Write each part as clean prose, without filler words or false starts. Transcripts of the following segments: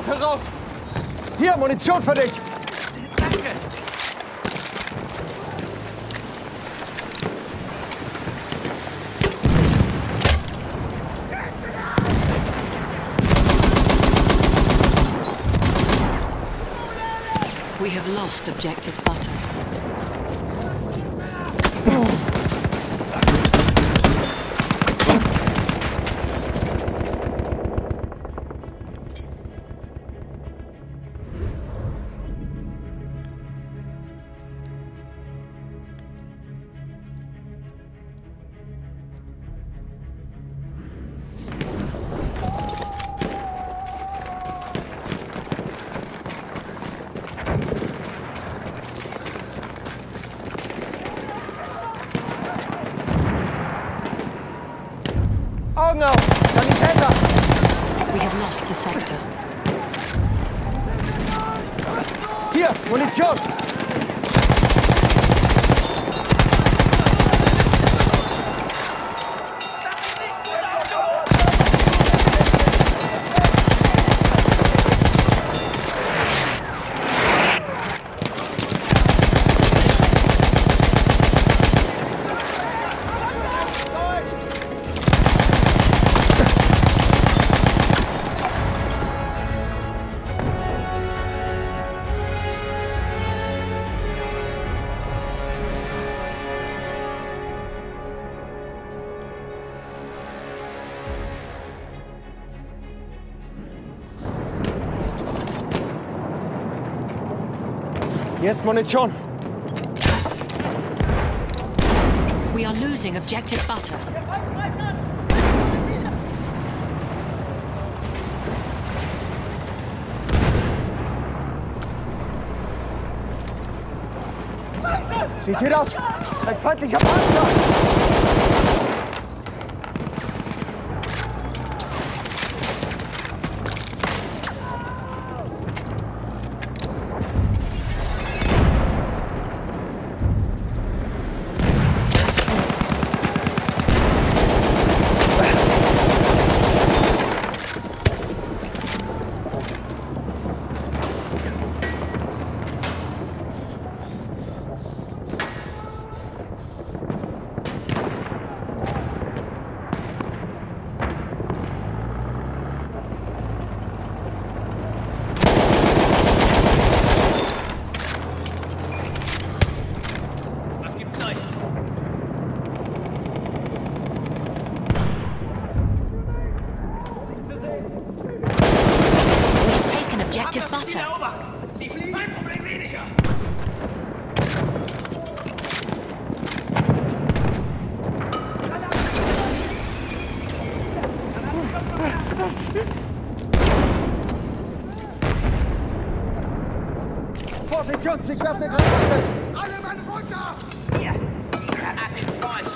Granate raus! Hier, Munition für dich! Danke! We have lost objective butter. Augen auf! Sanitäter! We have lost the sector. Hier, Munition! Hier ist Munition. We are losing objective butter. Seht ihr das? Ein feindlicher Panzer! Objective butter. Sie fliegen! Ein Problem weniger! Vorsicht, Jungs, ich werfe eine Granate! Alle Mann runter! Hier, die Granate ist für euch!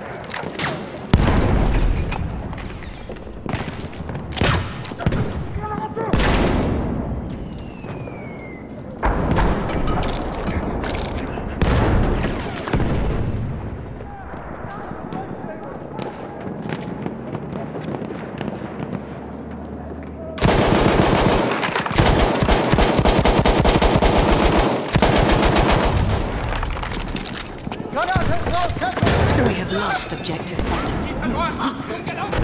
We have lost objective butter.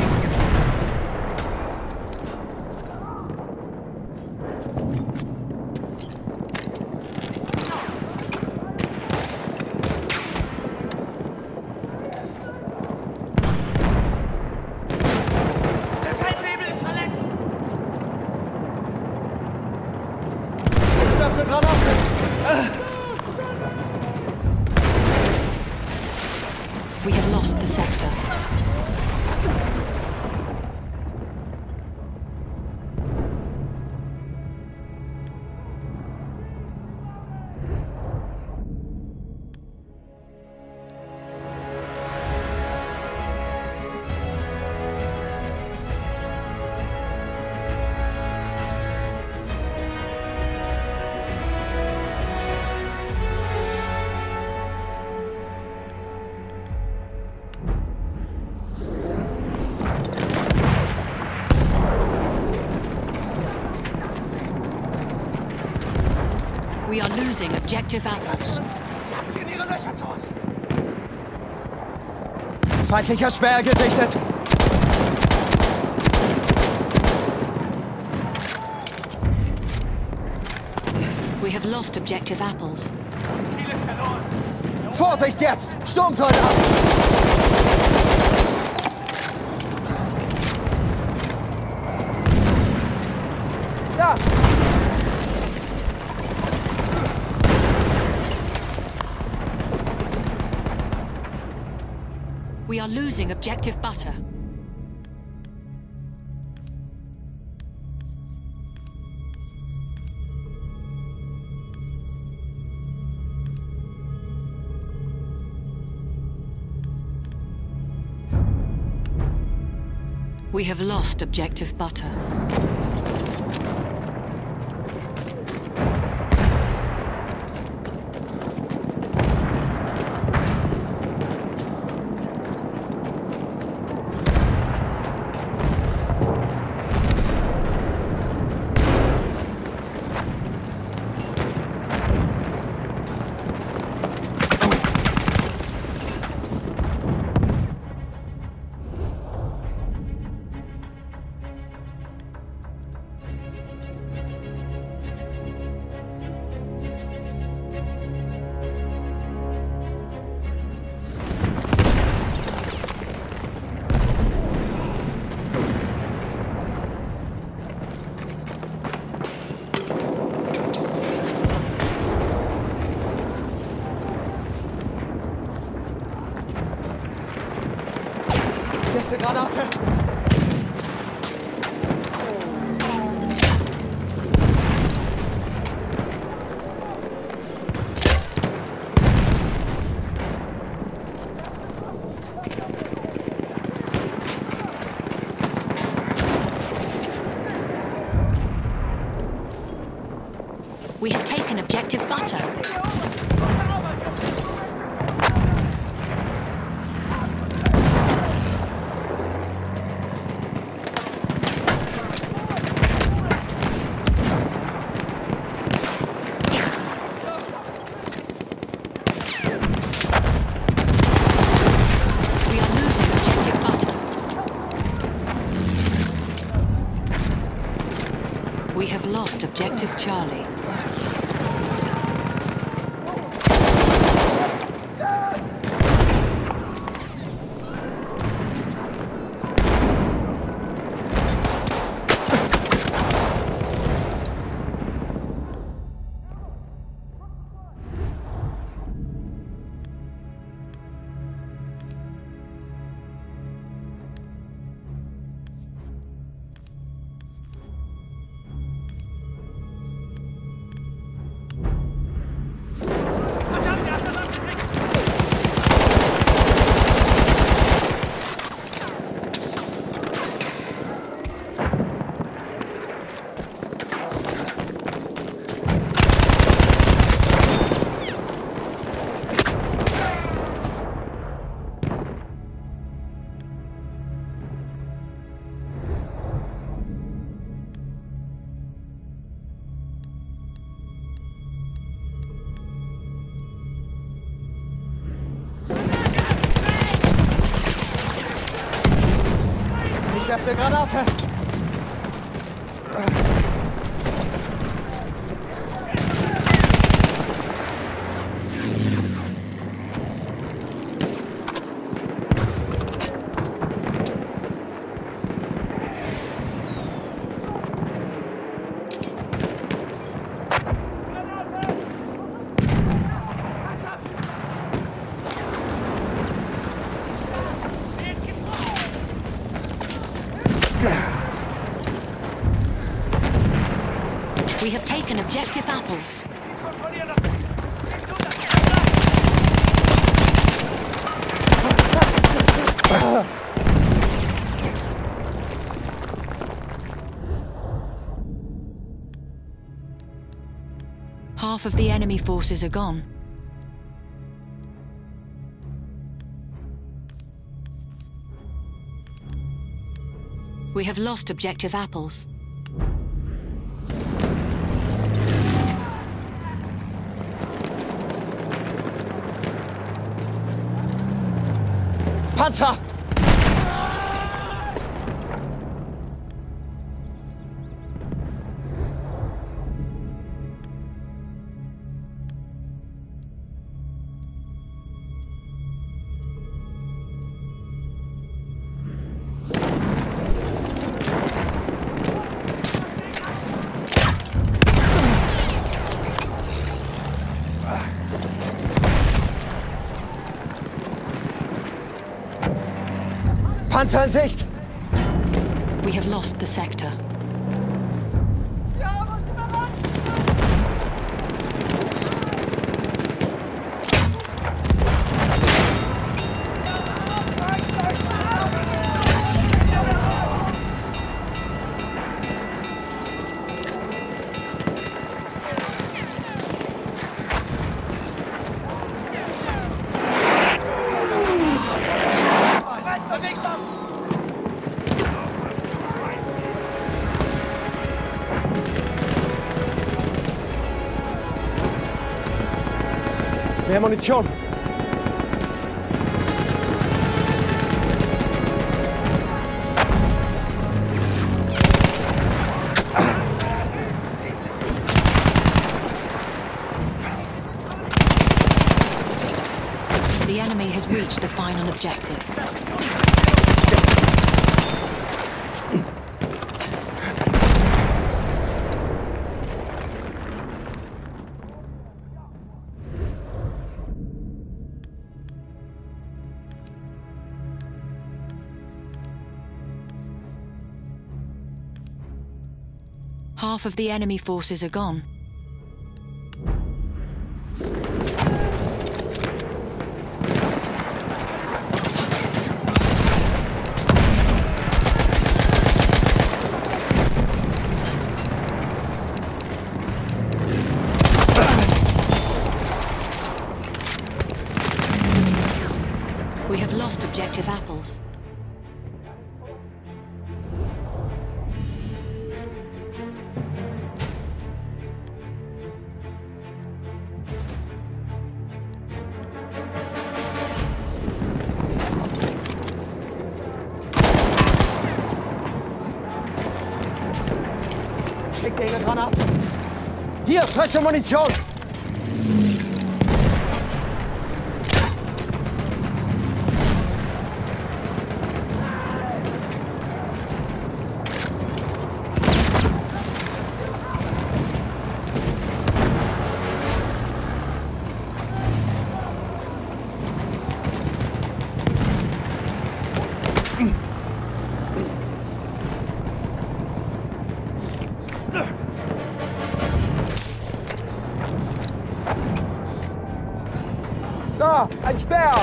Der Feindwebel ist verletzt! Ich werfe eine Granate! We have lost the sector. objective apples. Jagt sie in ihre Löcher zurück! Feindlicher Speer gesichtet! We have lost objective apples. Vorsicht jetzt! Sturmsoldat! Da! We are losing objective butter. We have lost objective butter. Nächste Granate! We have taken objective butter. We have lost objective Charlie. Ich werfe eine Granate! We have taken objective apples. Half of the enemy forces are gone. We have lost objective apples. Panzer! Panzer in Sicht! We have lost the sector. Mehr Munition! The enemy has reached the final objective. Half of the enemy forces are gone. We have lost objective apples. Schickt eine Granate! Hier, frische Munition! Da, ein Speer!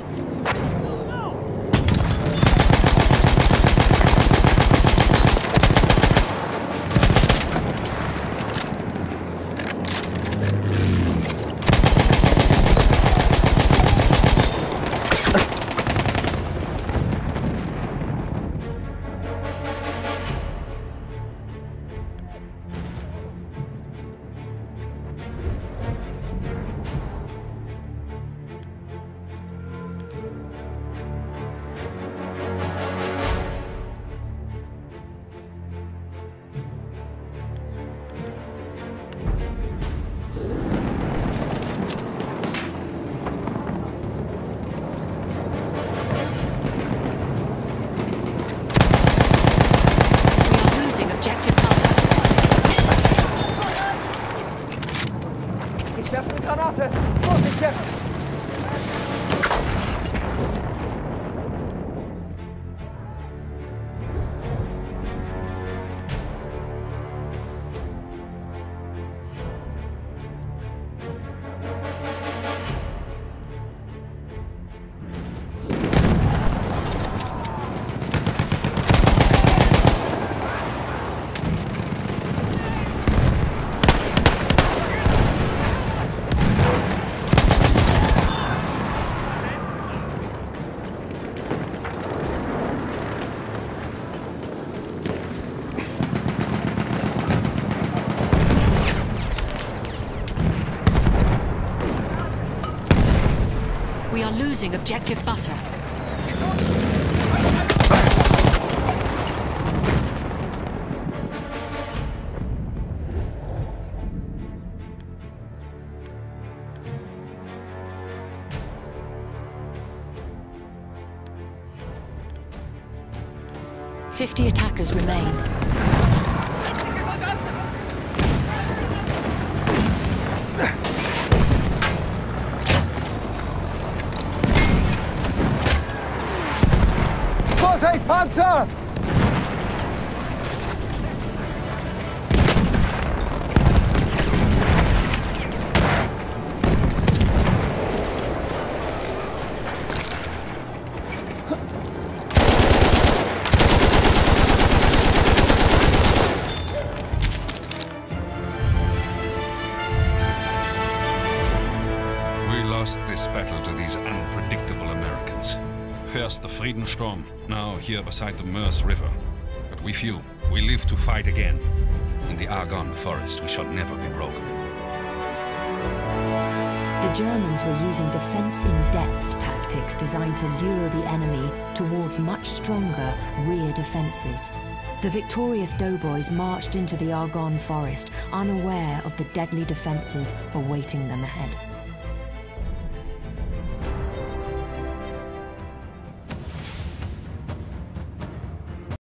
Ich werfe eine Granate! Vorsicht jetzt! We are losing objective butter. 50 attackers remain. Vorsicht, Panzer! This battle to these unpredictable Americans. First the Friedensturm, now here beside the Meuse River. But we few, we live to fight again. In the Argonne Forest we shall never be broken. The Germans were using defense-in-depth tactics designed to lure the enemy towards much stronger rear defenses. The victorious doughboys marched into the Argonne Forest, unaware of the deadly defenses awaiting them ahead.